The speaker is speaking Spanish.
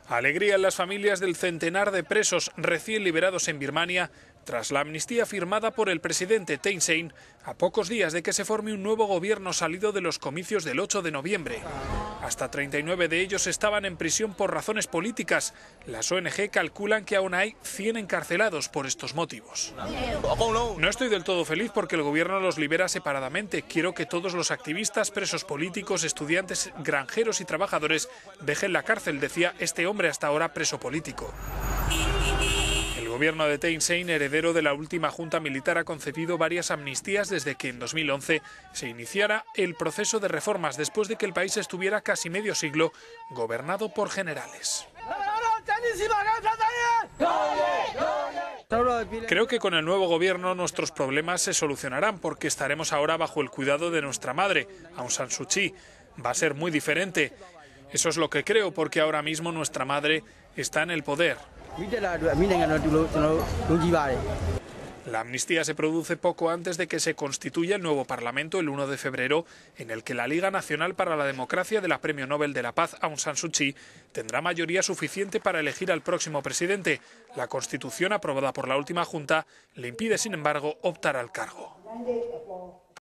Alegría en las familias del centenar de presos recién liberados en Birmania tras la amnistía firmada por el presidente Thein Sein a pocos días de que se forme un nuevo gobierno salido de los comicios del 8 de noviembre. Hasta 39 de ellos estaban en prisión por razones políticas. Las ONG calculan que aún hay 100 encarcelados por estos motivos. No estoy del todo feliz porque el gobierno los libera separadamente. Quiero que todos los activistas, presos políticos, estudiantes, granjeros y trabajadores dejen la cárcel, decía este hombre hasta ahora preso político. El gobierno de Thein Sein, heredero de la última junta militar, ha concedido varias amnistías desde que en 2011 se iniciara el proceso de reformas después de que el país estuviera casi medio siglo gobernado por generales. Creo que con el nuevo gobierno nuestros problemas se solucionarán porque estaremos ahora bajo el cuidado de nuestra madre, Aung San Suu Kyi. Va a ser muy diferente. Eso es lo que creo porque ahora mismo nuestra madre está en el poder. La amnistía se produce poco antes de que se constituya el nuevo Parlamento el 1 de febrero, en el que la Liga Nacional para la Democracia de la Premio Nobel de la Paz, Aung San Suu Kyi, tendrá mayoría suficiente para elegir al próximo presidente. La Constitución aprobada por la última Junta le impide, sin embargo, optar al cargo.